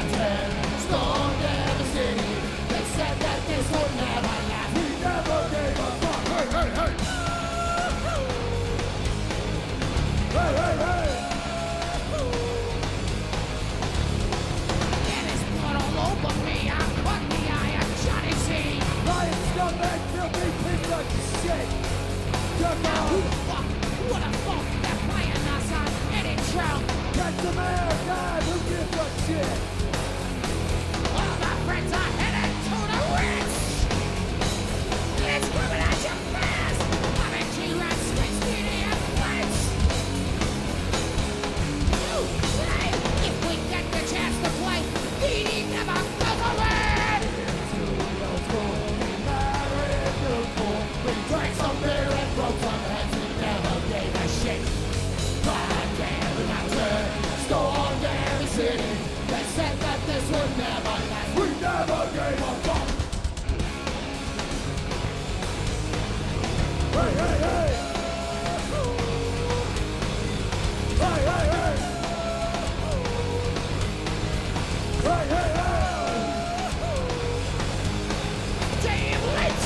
mountain, stormed every city. They said that this would never last. We never gave a fuck. Hey, hey, hey. Hey, hey, hey. There is blood all over me. I caught the eye of Johnny C. Lion scumbag, filthy piece of shit. Come Now on. who the fuck? What the fuck? They're playing us on any trail. Catch the man, God, who gives a shit? All my friends are headed to the ridge. It's coming at you fast. I'm in G-Rats, 60 and French. You play if we get the chance to play. He never goes away. To the school, we married the fool. We drank some beer and broke some heads. We never gave a shit. God damn the mountain, stormed every city. They said that this would never last. We never gave a fuck. Hey, hey, hey. Hey, hey, hey. Hey, hey, hey. Damn late.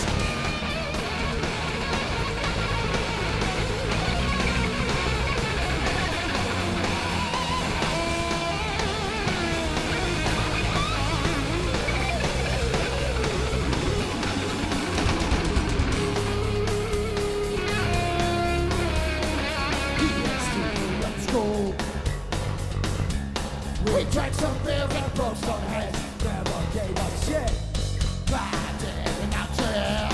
We drank some beer and broke some heads. Never gave a shit. God damn the mountain.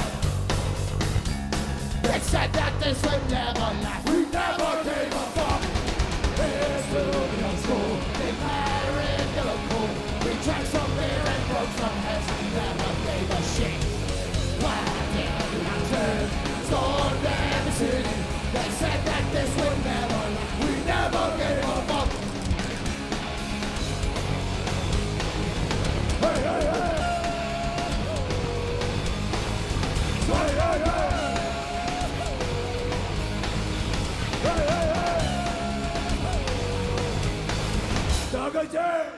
They said that this would never last. We never gave a fuck. Here's to the old school. They married the cool. We drank some beer and broke some heads. We never gave a shit. God damn the mountain. Stormed every city. They said that this would never last. We never gave a fuck. Hey, hey, hey! Hey, hey, hey! Hey, hey, hey! Doggy Day!